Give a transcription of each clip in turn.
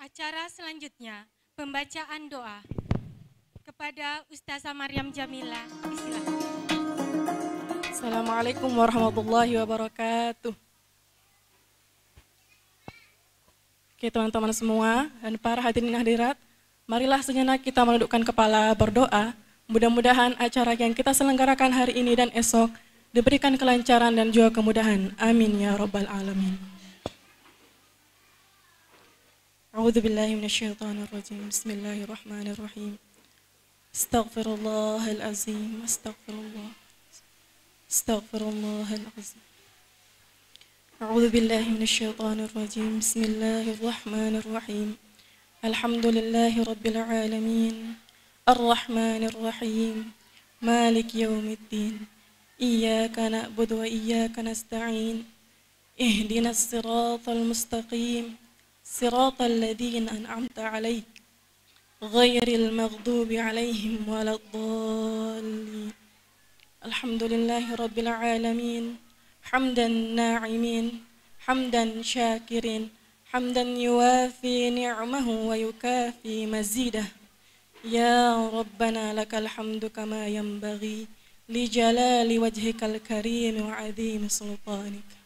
Acara selanjutnya, pembacaan doa kepada Ustazah Maryam Jamila. Silakan. Assalamualaikum warahmatullahi wabarakatuh. Oke teman-teman semua dan para hadirin hadirat, marilah sejenak kita menundukkan kepala berdoa. Mudah-mudahan acara yang kita selenggarakan hari ini dan esok diberikan kelancaran dan juga kemudahan. Amin ya rabbal alamin. A'udzu billahi minasyaitonir rajim. Bismillahirrahmanirrahim. Astaghfirullahal azim. Astaghfirullah. Astaghfirullahal azim. A'udzu billahi minasyaitonir rajim. Bismillahirrahmanirrahim. Alhamdulillahi rabbil alamin. Arrahmanir rahim. Malik yaumiddin. Iyyaka na'budu wa iyyaka nasta'in. Ihdinas siratal mustaqim. Siratal ladzina an'amta 'alaihim ghairil maghdubi 'alaihim waladdallin. Alhamdulillahi rabbil alamin. Hamdan na'imin, hamdan syakirin, hamdan yuwafi ni'mahu wa yukafi mazidah. Ya Rabbana lakal hamdu kama yanbaghi li jalali wajhikal karim wa 'azimi sultanika.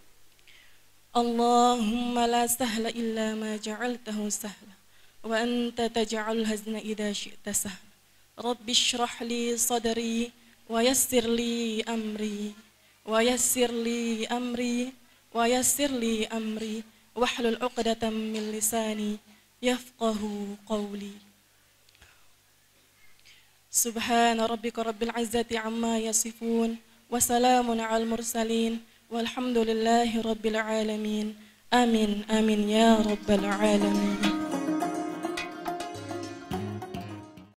Allahumma la sahla illa ma ja'altahu sahla wa anta taj'alul hazna idza syi'ta sahla. Rabbi shrah li sadri wa yassir li amri wa yassir li amri wa yassir li amri wahlul 'uqdatam min lisani yafqahu qawli. Subhana rabbika rabbil izzati amma yasifun wa salamun 'alal mursalin walhamdulillahi rabbil alamin. Amin amin ya rabbal alamin.